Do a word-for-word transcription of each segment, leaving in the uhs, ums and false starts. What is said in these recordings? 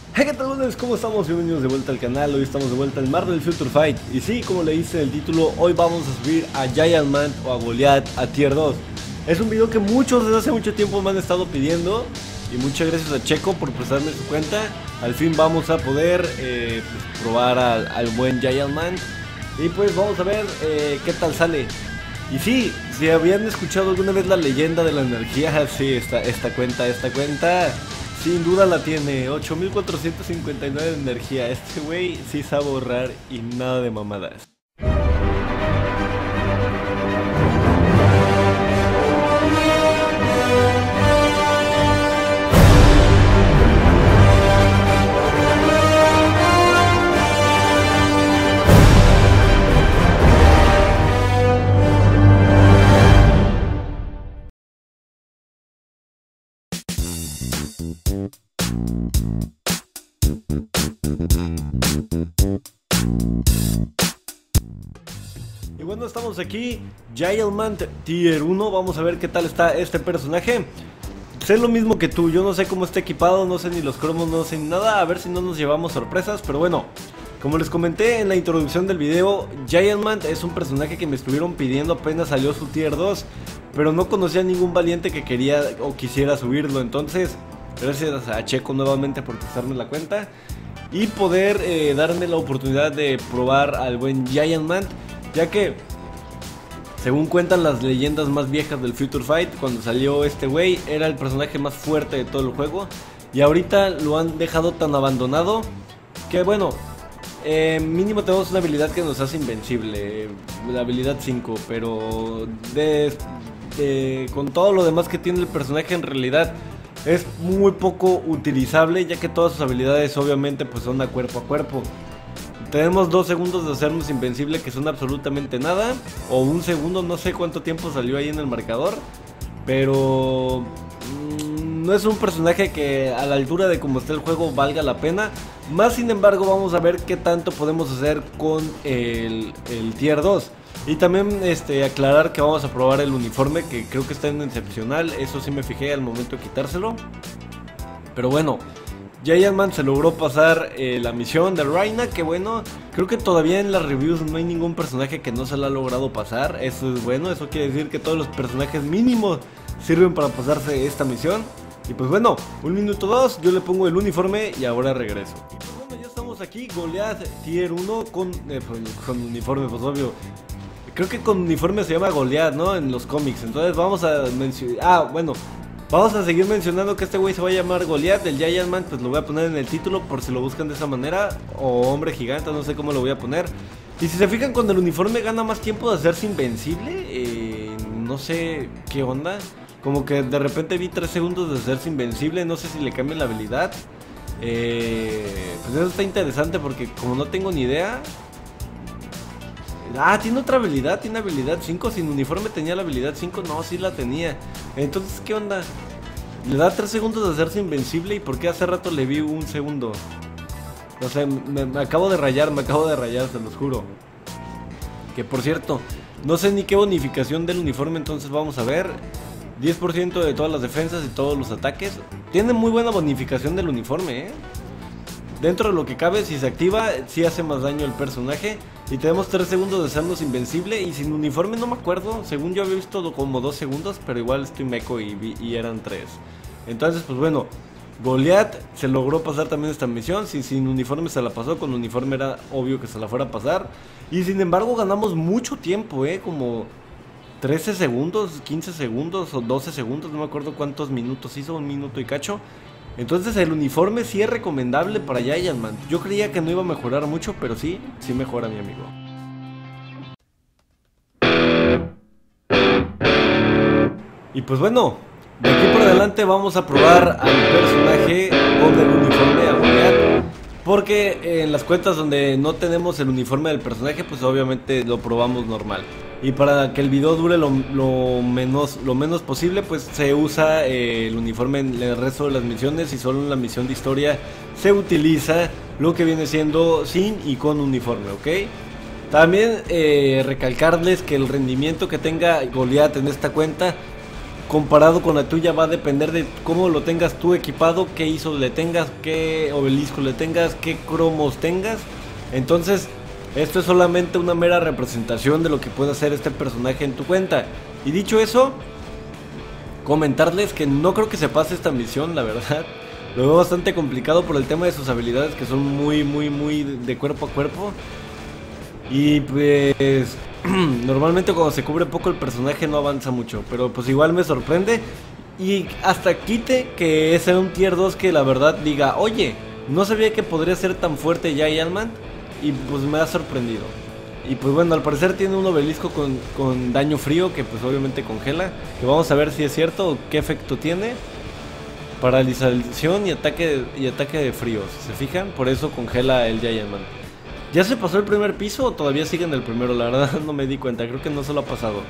Hey, ¿qué tal, buenas? ¿Cómo estamos? Bienvenidos de vuelta al canal. Hoy estamos de vuelta en Marvel Future Fight. Y sí, como le dice el título, hoy vamos a subir a Giant Man o a Goliath a Tier dos. Es un video que muchos desde hace mucho tiempo me han estado pidiendo. Y muchas gracias a Checo por prestarme su cuenta. Al fin vamos a poder eh, pues, probar al, al buen Giant Man. Y pues vamos a ver eh, qué tal sale. Y sí, si habían escuchado alguna vez la leyenda de la energía, sí, esta, esta cuenta, esta cuenta sin duda la tiene. Ocho mil cuatrocientos cincuenta y nueve de energía. Este güey sí sabe ahorrar y nada de mamadas. Y bueno, estamos aquí, Giant Man Tier uno, vamos a ver qué tal está este personaje. Sé lo mismo que tú, yo no sé cómo está equipado, no sé ni los cromos, no sé ni nada, a ver si no nos llevamos sorpresas, pero bueno. Como les comenté en la introducción del video, Giant Man es un personaje que me estuvieron pidiendo apenas salió su Tier dos, pero no conocía a ningún valiente que quería o quisiera subirlo, entonces gracias a Checo nuevamente por prestarme la cuenta y poder eh, darme la oportunidad de probar al buen Giant Man. Ya que, según cuentan las leyendas más viejas del Future Fight, cuando salió este güey era el personaje más fuerte de todo el juego. Y ahorita lo han dejado tan abandonado que bueno, eh, mínimo tenemos una habilidad que nos hace invencible, la habilidad cinco. Pero de, de, con todo lo demás que tiene el personaje en realidad es muy poco utilizable, ya que todas sus habilidades obviamente pues son a cuerpo a cuerpo. Tenemos dos segundos de hacernos invencible, que son absolutamente nada. O un segundo, no sé cuánto tiempo salió ahí en el marcador. Pero mmm, no es un personaje que a la altura de como está el juego valga la pena. Más sin embargo, vamos a ver qué tanto podemos hacer con el, el Tier dos. Y también este, aclarar que vamos a probar el uniforme, que creo que está en excepcional. Eso sí me fijé al momento de quitárselo. Pero bueno, Giant Man se logró pasar eh, la misión de Reina, que bueno, creo que todavía en las reviews no hay ningún personaje que no se la ha logrado pasar. Eso es bueno, eso quiere decir que todos los personajes mínimos sirven para pasarse esta misión. Y pues bueno, un minuto dos, yo le pongo el uniforme y ahora regreso. Y pues bueno, ya estamos aquí, Goliath Tier uno con, eh, con uniforme, pues obvio. Creo que con uniforme se llama Goliath, ¿no? En los cómics, entonces vamos a mencionar... Ah, bueno, vamos a seguir mencionando que este güey se va a llamar Goliath. El Giant Man pues lo voy a poner en el título por si lo buscan de esa manera. O hombre gigante, no sé cómo lo voy a poner. Y si se fijan, con el uniforme gana más tiempo de hacerse invencible. eh, No sé qué onda. Como que de repente vi tres segundos de hacerse invencible. No sé si le cambian la habilidad. eh, Pues eso está interesante porque como no tengo ni idea. Ah, tiene otra habilidad, tiene habilidad cinco. Sin uniforme tenía la habilidad cinco, no, sí la tenía. Entonces, ¿qué onda? Le da tres segundos de hacerse invencible. ¿Y por qué hace rato le vi un segundo? No sé, me, me acabo de rayar, me acabo de rayar, se los juro. Que por cierto, no sé ni qué bonificación del uniforme, entonces vamos a ver. Diez por ciento de todas las defensas y todos los ataques. Tiene muy buena bonificación del uniforme, eh. Dentro de lo que cabe, si se activa, sí hace más daño el personaje. Y tenemos tres segundos de hacernos invencible. Y sin uniforme no me acuerdo. Según yo había visto como dos segundos, pero igual estoy meco y, vi, y eran tres. Entonces pues bueno, Goliath se logró pasar también esta misión. Si sin uniforme se la pasó, con uniforme era obvio que se la fuera a pasar. Y sin embargo ganamos mucho tiempo, eh, como trece segundos, quince segundos o doce segundos. No me acuerdo cuántos minutos hizo, un minuto y cacho. Entonces el uniforme sí es recomendable para Giant Man. Yo creía que no iba a mejorar mucho, pero sí, sí mejora, mi amigo. Y pues bueno, de aquí por adelante vamos a probar al personaje con el uniforme a Goliath. Porque en las cuentas donde no tenemos el uniforme del personaje, pues obviamente lo probamos normal. Y para que el video dure lo, lo, menos, lo menos posible, pues se usa eh, el uniforme en el resto de las misiones. Y solo en la misión de historia se utiliza lo que viene siendo sin y con uniforme, ¿ok? También eh, recalcarles que el rendimiento que tenga Goliath en esta cuenta comparado con la tuya va a depender de cómo lo tengas tú equipado, qué I S O le tengas, qué obelisco le tengas, qué cromos tengas. Entonces esto es solamente una mera representación de lo que puede hacer este personaje en tu cuenta. Y dicho eso, comentarles que no creo que se pase esta misión, la verdad. Lo veo bastante complicado por el tema de sus habilidades, que son muy, muy, muy de cuerpo a cuerpo. Y pues normalmente cuando se cubre poco el personaje no avanza mucho, pero pues igual me sorprende. Y hasta quite que ese era un tier dos que la verdad diga, oye, no sabía que podría ser tan fuerte Giant Man. Y pues me ha sorprendido. Y pues bueno, al parecer tiene un obelisco con, con daño frío, que pues obviamente congela. Que vamos a ver si es cierto o qué efecto tiene. Paralización y ataque, y ataque de frío, si se fijan, por eso congela el Giant Man. ¿Ya se pasó el primer piso o todavía sigue en el primero? La verdad no me di cuenta, creo que no se lo ha pasado.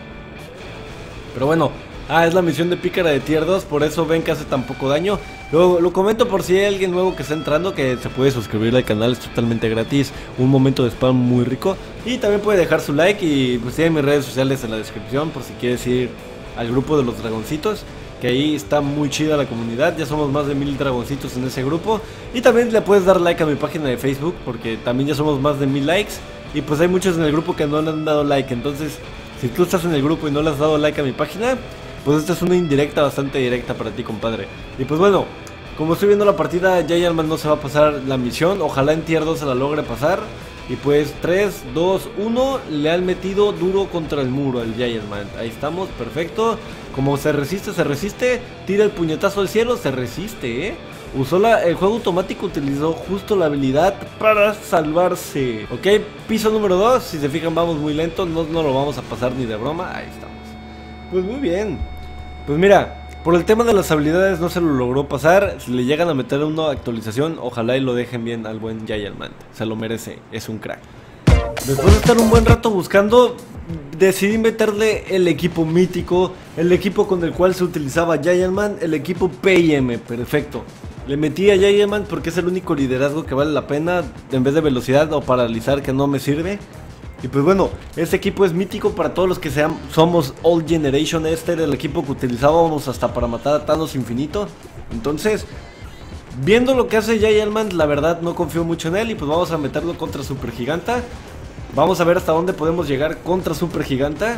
Pero bueno, ah, es la misión de pícara de tier dos, por eso ven que hace tan poco daño. Lo, lo comento por si hay alguien nuevo que está entrando, que se puede suscribir al canal, es totalmente gratis. Un momento de spam muy rico. Y también puede dejar su like y pues tiene mis redes sociales en la descripción por si quieres ir al grupo de los dragoncitos. Que ahí está muy chida la comunidad, ya somos más de mil dragoncitos en ese grupo. Y también le puedes dar like a mi página de Facebook, porque también ya somos más de mil likes. Y pues hay muchos en el grupo que no le han dado like, entonces si tú estás en el grupo y no le has dado like a mi página, pues esta es una indirecta bastante directa para ti, compadre. Y pues bueno, como estoy viendo la partida, Giant Man no se va a pasar la misión, ojalá en tier dos se la logre pasar. Y pues tres, dos, uno, le han metido duro contra el muro al Giant Man. Ahí estamos, perfecto. Como se resiste, se resiste. Tira el puñetazo al cielo, se resiste, eh. Usó la, el juego automático utilizó justo la habilidad para salvarse. Ok, piso número dos, si se fijan vamos muy lento, no, no lo vamos a pasar ni de broma. Ahí estamos. Pues muy bien. Pues mira, por el tema de las habilidades no se lo logró pasar. Si le llegan a meter una actualización, ojalá y lo dejen bien al buen Giant Man. Se lo merece, es un crack. Después de estar un buen rato buscando, decidí meterle el equipo mítico, el equipo con el cual se utilizaba Giant Man, el equipo P I M, perfecto. Le metí a Giant Man porque es el único liderazgo que vale la pena, en vez de velocidad o paralizar, que no me sirve. Y pues bueno, este equipo es mítico para todos los que sean, somos Old Generation. Este era el equipo que utilizábamos hasta para matar a Thanos infinito. Entonces, viendo lo que hace Giant Man, la verdad no confío mucho en él. Y pues vamos a meterlo contra Super Giganta. Vamos a ver hasta dónde podemos llegar contra Super Giganta.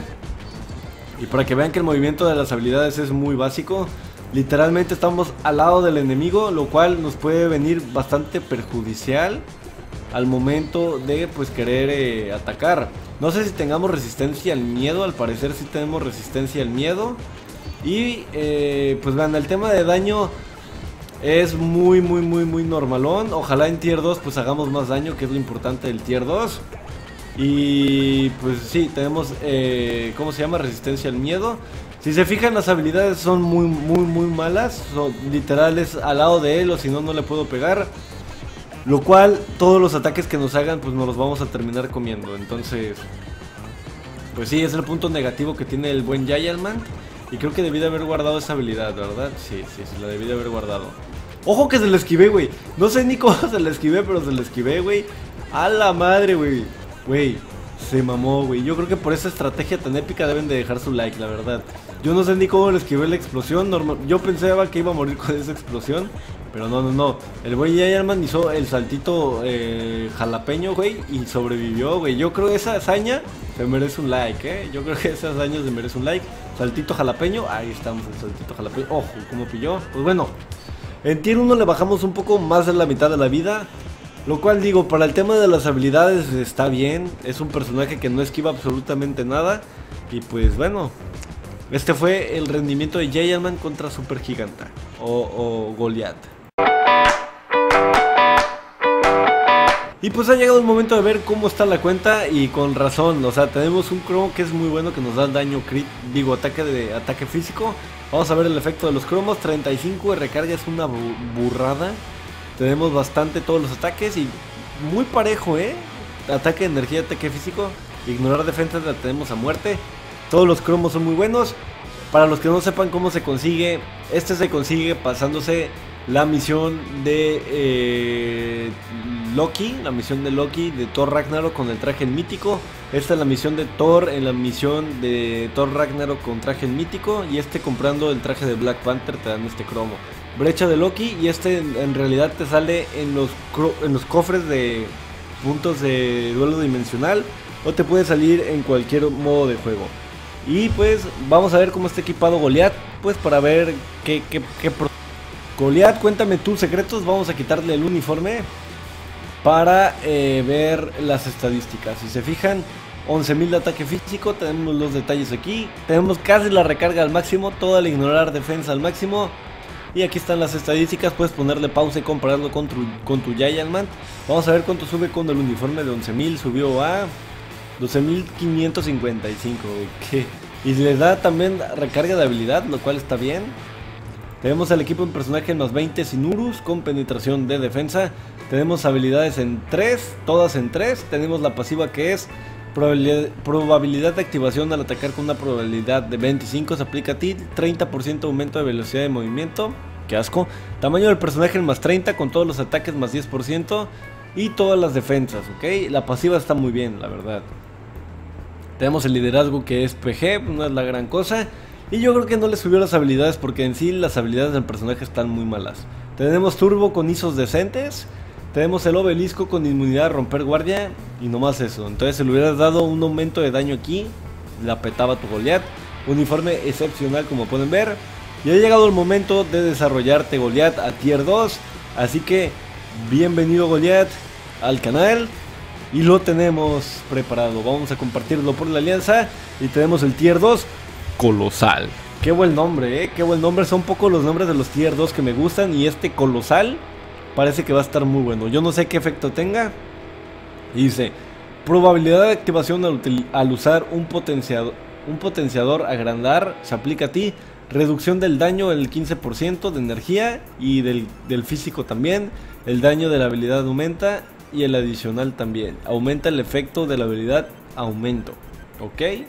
Y para que vean que el movimiento de las habilidades es muy básico. Literalmente estamos al lado del enemigo, lo cual nos puede venir bastante perjudicial al momento de pues querer eh, atacar. No sé si tengamos resistencia al miedo, al parecer sí tenemos resistencia al miedo. Y eh, pues vean, el tema de daño es muy muy muy muy normalón. Ojalá en tier dos pues hagamos más daño, que es lo importante del tier dos. Y pues sí, tenemos, eh, ¿cómo se llama? Resistencia al miedo. Si se fijan, las habilidades son muy muy muy malas, son literales al lado de él, o si no, no le puedo pegar. Lo cual, todos los ataques que nos hagan, pues nos los vamos a terminar comiendo. Entonces, pues sí, es el punto negativo que tiene el buen Giant Man. Y creo que debí de haber guardado esa habilidad, ¿verdad? Sí, sí, sí, la debí de haber guardado. ¡Ojo que se la esquivé, güey! No sé ni cómo se la esquivé, pero se la esquivé, güey. ¡A la madre, güey! Güey, se mamó, güey. Yo creo que por esa estrategia tan épica deben de dejar su like, la verdad. Yo no sé ni cómo le esquivé la explosión. Normal... Yo pensaba que iba a morir con esa explosión, pero no, no, no. El güey Giant Man hizo el saltito eh, jalapeño, güey, y sobrevivió, güey. Yo creo que esa hazaña se merece un like, eh. Yo creo que esa hazaña se merece un like. Saltito jalapeño, ahí estamos, el saltito jalapeño. Ojo, cómo pilló. Pues bueno, en tier uno le bajamos un poco más de la mitad de la vida. Lo cual digo, para el tema de las habilidades está bien. Es un personaje que no esquiva absolutamente nada. Y pues bueno, este fue el rendimiento de Giant Man contra Super Giganta o, o Goliath. Y pues ha llegado el momento de ver cómo está la cuenta. Y con razón, o sea, tenemos un cromo que es muy bueno, que nos da daño crit, digo, ataque de ataque físico. Vamos a ver el efecto de los cromos. treinta y cinco de recarga es una burrada. Tenemos bastante todos los ataques y muy parejo, eh. Ataque de energía, ataque físico. Ignorar defensas la tenemos a muerte. Todos los cromos son muy buenos. Para los que no sepan cómo se consigue, este se consigue pasándose la misión de eh, Loki, la misión de Loki de Thor Ragnarok con el traje mítico. Esta es la misión de Thor en la misión de Thor Ragnarok con traje mítico. Y este comprando el traje de Black Panther te dan este cromo. Brecha de Loki, y este en realidad te sale en los, en los cofres de puntos de duelo dimensional, o te puede salir en cualquier modo de juego. Y pues vamos a ver cómo está equipado Goliath, pues para ver qué, qué, qué pro... Goliath, cuéntame tus secretos. Vamos a quitarle el uniforme para eh, ver las estadísticas. Si se fijan, once mil de ataque físico, tenemos los detalles aquí, tenemos casi la recarga al máximo, toda la ignorar defensa al máximo. Y aquí están las estadísticas, puedes ponerle pausa y compararlo con tu, con tu Giant Man. Vamos a ver cuánto sube con el uniforme de once mil, subió a doce mil quinientos cincuenta y cinco. ¿Qué? Y les da también recarga de habilidad, lo cual está bien. Tenemos el equipo en personaje en más veinte sin Urus, con penetración de defensa. Tenemos habilidades en tres, todas en tres. Tenemos la pasiva que es probabilidad, probabilidad de activación al atacar con una probabilidad de veinticinco. Se aplica a ti, treinta por ciento aumento de velocidad de movimiento. Qué asco. Tamaño del personaje en más treinta, con todos los ataques más diez por ciento. Y todas las defensas, ¿ok? La pasiva está muy bien, la verdad. Tenemos el liderazgo que es P G, no es la gran cosa. Y yo creo que no le subió las habilidades porque en sí las habilidades del personaje están muy malas. Tenemos turbo con I S Os decentes. Tenemos el obelisco con inmunidad a romper guardia. Y nomás eso. Entonces si le hubieras dado un aumento de daño aquí, la petaba tu Goliath. Uniforme excepcional como pueden ver. Y ha llegado el momento de desarrollarte Goliath a tier dos. Así que bienvenido Goliath al canal. Y lo tenemos preparado. Vamos a compartirlo por la alianza. Y tenemos el tier dos Colosal. Qué buen nombre, eh. Qué buen nombre. Son pocos los nombres de los tier dos que me gustan. Y este Colosal parece que va a estar muy bueno. Yo no sé qué efecto tenga. Y dice: probabilidad de activación al, al usar un potenciador, un potenciador agrandar. Se aplica a ti. Reducción del daño el quince por ciento de energía. Y del, del físico también. El daño de la habilidad aumenta. Y el adicional también. Aumenta el efecto de la habilidad aumento. Ok.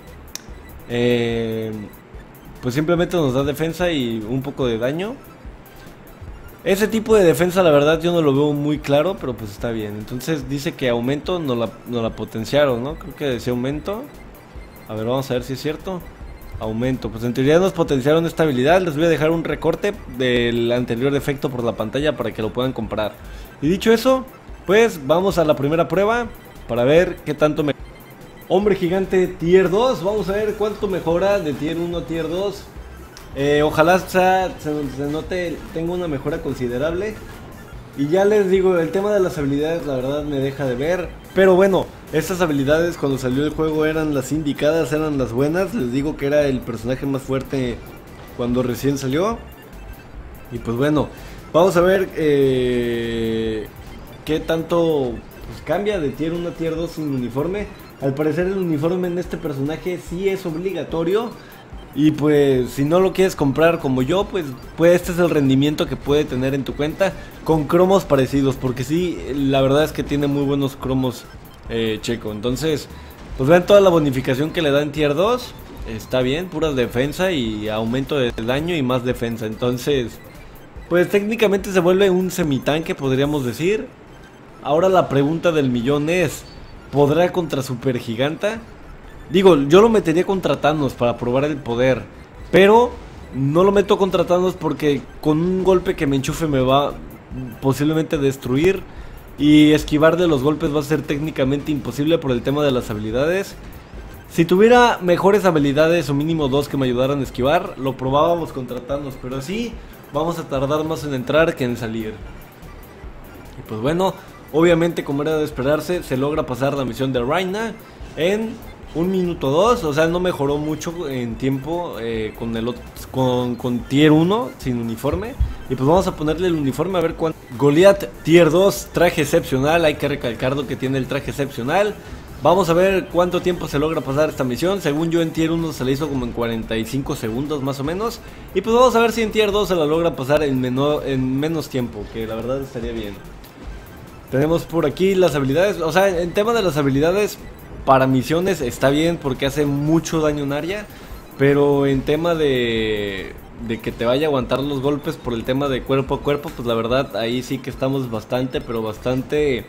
Eh, pues simplemente nos da defensa y un poco de daño. Ese tipo de defensa la verdad yo no lo veo muy claro, pero pues está bien. Entonces dice que aumento nos la, nos la potenciaron, ¿no? Creo que decía aumento. A ver, vamos a ver si es cierto. Aumento, pues en teoría nos potenciaron esta habilidad. Les voy a dejar un recorte del anterior efecto por la pantalla para que lo puedan comprar. Y dicho eso, pues vamos a la primera prueba para ver qué tanto me... Hombre gigante tier dos, vamos a ver cuánto mejora de tier uno a tier dos. eh, Ojalá sea, se, se note, tenga una mejora considerable. Y ya les digo, el tema de las habilidades la verdad me deja de ver. Pero bueno, estas habilidades cuando salió el juego eran las indicadas, eran las buenas. Les digo que era el personaje más fuerte cuando recién salió. Y pues bueno, vamos a ver eh, qué tanto pues, cambia de tier uno a tier dos sin uniforme. Al parecer el uniforme en este personaje sí es obligatorio. Y pues si no lo quieres comprar como yo, pues, pues este es el rendimiento que puede tener en tu cuenta con cromos parecidos. Porque sí, la verdad es que tiene muy buenos cromos eh, Checo. Entonces, pues vean toda la bonificación que le da en tier dos. Está bien, pura defensa y aumento de daño y más defensa. Entonces, pues técnicamente se vuelve un semitanque, podríamos decir. Ahora la pregunta del millón es: ¿podrá contra Super Giganta? Digo, yo lo metería contra Thanos para probar el poder, pero no lo meto contra Thanos porque con un golpe que me enchufe me va posiblemente destruir. Y esquivar de los golpes va a ser técnicamente imposible por el tema de las habilidades. Si tuviera mejores habilidades o mínimo dos que me ayudaran a esquivar, lo probábamos contra Thanos, pero así vamos a tardar más en entrar que en salir. Y pues bueno, obviamente como era de esperarse, se logra pasar la misión de Reyna en un minuto dos, o sea no mejoró mucho en tiempo eh, con el con, con tier uno sin uniforme. Y pues vamos a ponerle el uniforme a ver cuánto. Goliath tier dos, traje excepcional, hay que recalcarlo que tiene el traje excepcional. Vamos a ver cuánto tiempo se logra pasar esta misión. Según yo en tier uno se la hizo como en cuarenta y cinco segundos más o menos. Y pues vamos a ver si en tier dos se la logra pasar en, menor, en menos tiempo, que la verdad estaría bien. Tenemos por aquí las habilidades, o sea en tema de las habilidades para misiones está bien porque hace mucho daño en área. Pero en tema de, de que te vaya a aguantar los golpes por el tema de cuerpo a cuerpo, pues la verdad ahí sí que estamos bastante, pero bastante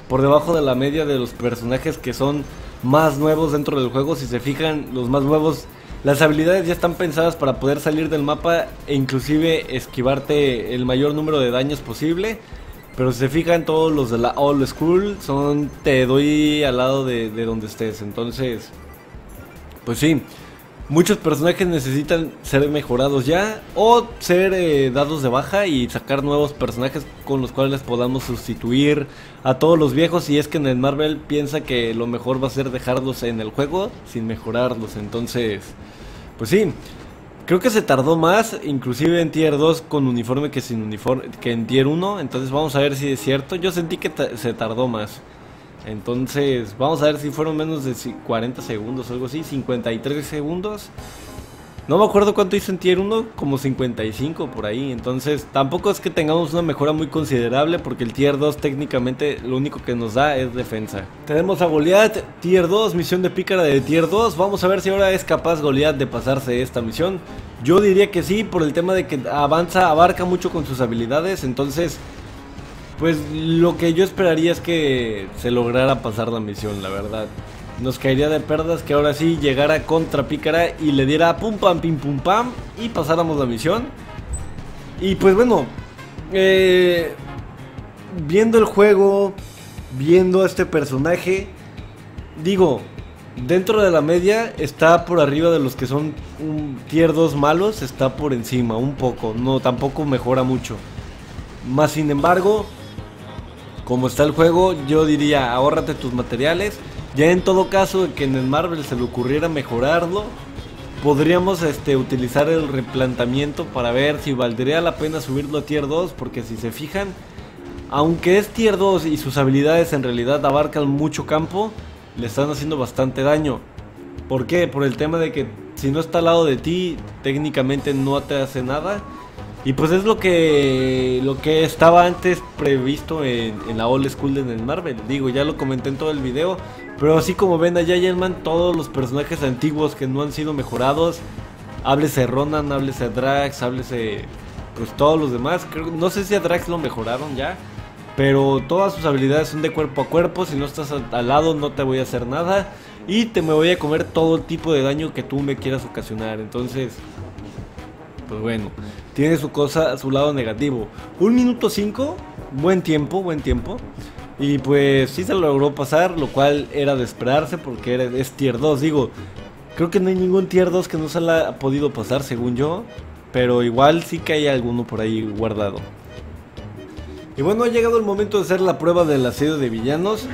por debajo de la media de los personajes que son más nuevos dentro del juego. Si se fijan, los más nuevos, las habilidades ya están pensadas para poder salir del mapa e inclusive esquivarte el mayor número de daños posible. Pero si se fijan, todos los de la Old School son te doy al lado de, de donde estés. Entonces, pues sí, muchos personajes necesitan ser mejorados ya o ser eh, dados de baja y sacar nuevos personajes con los cuales podamos sustituir a todos los viejos. Y es que en el Marvel piensa que lo mejor va a ser dejarlos en el juego sin mejorarlos. Entonces, pues sí, creo que se tardó más, inclusive en Tier dos con uniforme que sin uniforme, que en Tier uno. Entonces vamos a ver si es cierto. Yo sentí que se tardó más. Entonces vamos a ver si fueron menos de cuarenta segundos o algo así, cincuenta y tres segundos. No me acuerdo cuánto hizo en Tier uno, como cincuenta y cinco por ahí. Entonces tampoco es que tengamos una mejora muy considerable, porque el Tier dos técnicamente lo único que nos da es defensa. Tenemos a Goliath, Tier dos, misión de pícara de Tier dos. Vamos a ver si ahora es capaz Goliath de pasarse esta misión. Yo diría que sí, por el tema de que avanza, abarca mucho con sus habilidades. Entonces, pues lo que yo esperaría es que se lograra pasar la misión, la verdad. Nos caería de perdas que ahora sí llegara contra Pícara y le diera pum pam pim pum pam y pasáramos la misión. Y pues bueno, eh, viendo el juego, viendo a este personaje, digo, dentro de la media está por arriba de los que son un tier dos malos, está por encima un poco, no, tampoco mejora mucho. Más sin embargo, como está el juego, yo diría, ahórrate tus materiales. Ya en todo caso que en el Marvel se le ocurriera mejorarlo, podríamos este, utilizar el replanteamiento para ver si valdría la pena subirlo a Tier dos. Porque si se fijan, aunque es Tier dos y sus habilidades en realidad abarcan mucho campo, le están haciendo bastante daño. ¿Por qué? Por el tema de que si no está al lado de ti, técnicamente no te hace nada. Y pues es lo que lo que estaba antes previsto en, en la Old School en el Marvel. Digo, ya lo comenté en todo el video. Pero así como ven a Giantman, todos los personajes antiguos que no han sido mejorados, háblese Ronan, háblese Drax, háblese pues todos los demás. Creo, no sé si a Drax lo mejoraron ya, pero todas sus habilidades son de cuerpo a cuerpo. Si no estás al, al lado no te voy a hacer nada y te me voy a comer todo tipo de daño que tú me quieras ocasionar. Entonces, pues bueno, tiene su cosa, su lado negativo. Un minuto cinco, buen tiempo, buen tiempo. Y pues sí se logró pasar, lo cual era de esperarse porque era, es Tier dos. Digo, creo que no hay ningún Tier dos que no se la ha podido pasar según yo, pero igual sí que hay alguno por ahí guardado. Y bueno, ha llegado el momento de hacer la prueba del asedio de villanos.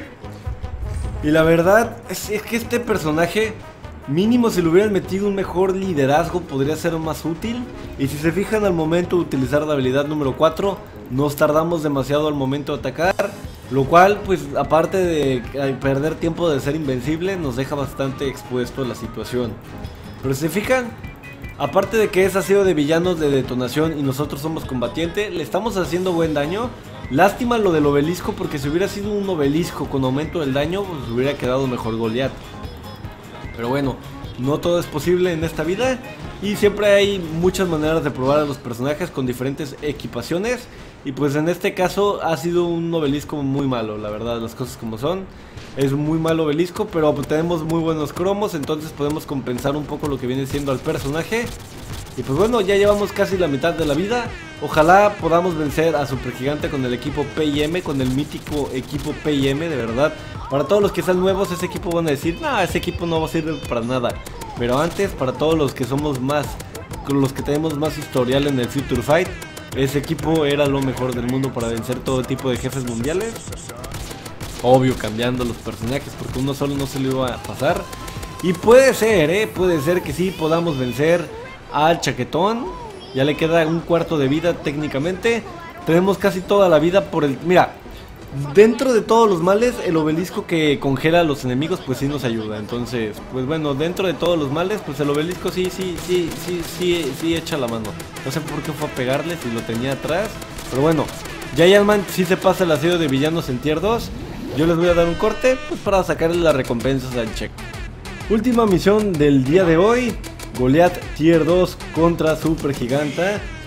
Y la verdad es, es que este personaje, mínimo si le hubieran metido un mejor liderazgo, podría ser más útil. Y si se fijan, al momento de utilizar la habilidad número cuatro, nos tardamos demasiado al momento de atacar, lo cual pues aparte de perder tiempo de ser invencible, nos deja bastante expuesto a la situación. Pero si se fijan, aparte de que es asedio de villanos de detonación y nosotros somos combatiente, le estamos haciendo buen daño. Lástima lo del obelisco, porque si hubiera sido un obelisco con aumento del daño, pues hubiera quedado mejor Goliath. Pero bueno, no todo es posible en esta vida y siempre hay muchas maneras de probar a los personajes con diferentes equipaciones. Y pues en este caso ha sido un obelisco muy malo, la verdad, las cosas como son. Es un muy mal obelisco, pero tenemos muy buenos cromos, entonces podemos compensar un poco lo que viene siendo al personaje. Y pues bueno, ya llevamos casi la mitad de la vida. Ojalá podamos vencer a Supergigante con el equipo P y M, con el mítico equipo P y M, de verdad. Para todos los que están nuevos, ese equipo van a decir, no, ese equipo no va a servir para nada. Pero antes, para todos los que somos más, los que tenemos más historial en el Future Fight, ese equipo era lo mejor del mundo para vencer todo tipo de jefes mundiales. Obvio, cambiando los personajes, porque uno solo no se lo iba a pasar. Y puede ser, eh, puede ser que sí podamos vencer al Chaquetón. Ya le queda un cuarto de vida técnicamente. Tenemos casi toda la vida por el... Mira, dentro de todos los males, el obelisco que congela a los enemigos pues sí nos ayuda. Entonces, pues bueno, dentro de todos los males, pues el obelisco sí, sí, sí, sí, sí, sí echa la mano. No sé por qué fue a pegarle si lo tenía atrás, pero bueno, Giantman sí se pasa el asedio de villanos en Tier dos. Yo les voy a dar un corte pues para sacarle las recompensas al check. Última misión del día de hoy, Goliath Tier dos contra Supergiganta.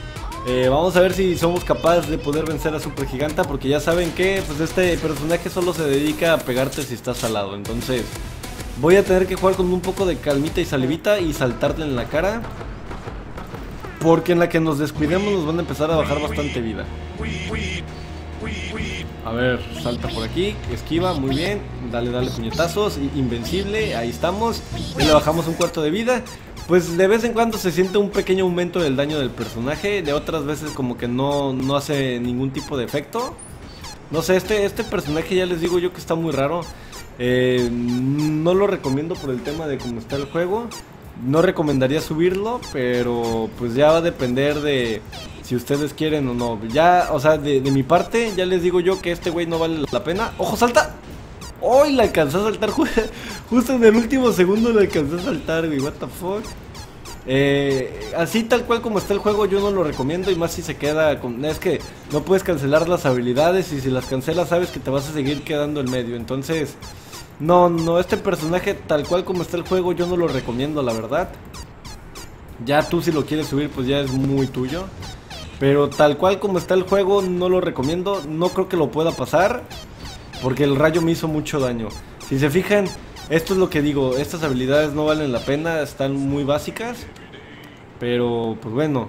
Eh, vamos a ver si somos capaces de poder vencer a Super Giganta, porque ya saben que pues este personaje solo se dedica a pegarte si estás al lado. Entonces voy a tener que jugar con un poco de calmita y salivita y saltarle en la cara, porque en la que nos descuidemos nos van a empezar a bajar bastante vida. A ver, salta por aquí, esquiva, muy bien. Dale, dale puñetazos, invencible, ahí estamos. Ya le bajamos un cuarto de vida. Pues de vez en cuando se siente un pequeño aumento del daño del personaje. De otras veces como que no, no hace ningún tipo de efecto. No sé, este, este personaje ya les digo yo que está muy raro. eh, No lo recomiendo por el tema de cómo está el juego. No recomendaría subirlo, pero pues ya va a depender de si ustedes quieren o no. Ya, o sea, de, de mi parte, ya les digo yo que este güey no vale la pena. ¡Ojo, salta! ¡Hoy la alcancé a saltar! Justo en el último segundo la alcancé a saltar, güey. What the fuck. Eh, así tal cual como está el juego yo no lo recomiendo, y más si se queda con... Es que no puedes cancelar las habilidades, y si las cancelas sabes que te vas a seguir quedando en medio. Entonces... No, no, este personaje tal cual como está el juego yo no lo recomiendo, la verdad. Ya tú si lo quieres subir pues ya es muy tuyo. Pero tal cual como está el juego no lo recomiendo. No creo que lo pueda pasar, porque el rayo me hizo mucho daño. Si se fijan, esto es lo que digo. Estas habilidades no valen la pena, están muy básicas. Pero pues bueno,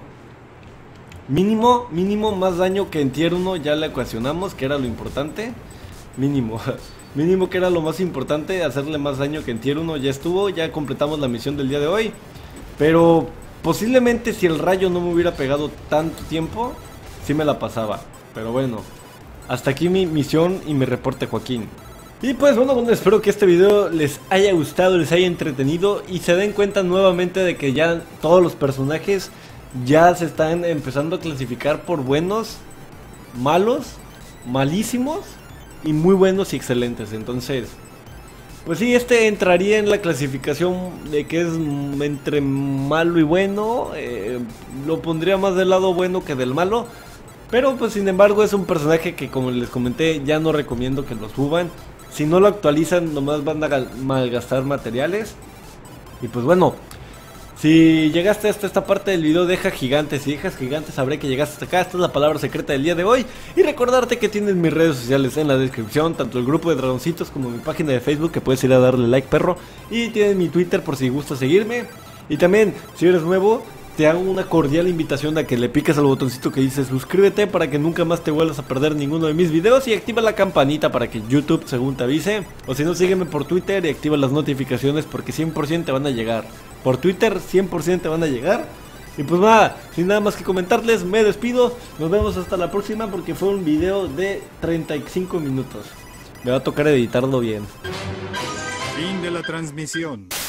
Mínimo, mínimo más daño que en tier uno ya le ecuacionamos, que era lo importante. Mínimo. Mínimo que era lo más importante, hacerle más daño que en tier uno. Ya estuvo, ya completamos la misión del día de hoy. Pero posiblemente si el rayo no me hubiera pegado tanto tiempo, sí me la pasaba. Pero bueno, hasta aquí mi misión y mi reporte, Joaquín. Y pues bueno, bueno, espero que este video les haya gustado, les haya entretenido, y se den cuenta nuevamente de que ya todos los personajes ya se están empezando a clasificar por buenos, malos, malísimos y muy buenos y excelentes. Entonces, pues sí, este entraría en la clasificación de que es entre malo y bueno. eh, Lo pondría más del lado bueno que del malo. Pero pues sin embargo es un personaje que, como les comenté, ya no recomiendo que lo suban. Si no lo actualizan nomás van a malgastar materiales. Y pues bueno, si llegaste hasta esta parte del video, deja gigantes. Si dejas gigantes sabré que llegaste hasta acá. Esta es la palabra secreta del día de hoy. Y recordarte que tienes mis redes sociales en la descripción, tanto el grupo de dragoncitos como mi página de Facebook, que puedes ir a darle like, perro. Y tienes mi Twitter por si gustas seguirme. Y también, si eres nuevo, te hago una cordial invitación a que le piques al botoncito que dice suscríbete, para que nunca más te vuelvas a perder ninguno de mis videos, y activa la campanita para que YouTube según te avise. O si no, sígueme por Twitter y activa las notificaciones, porque cien por ciento te van a llegar. Por Twitter cien por ciento te van a llegar. Y pues nada, sin nada más que comentarles, me despido. Nos vemos hasta la próxima, porque fue un video de treinta y cinco minutos. Me va a tocar editarlo bien. Fin de la transmisión.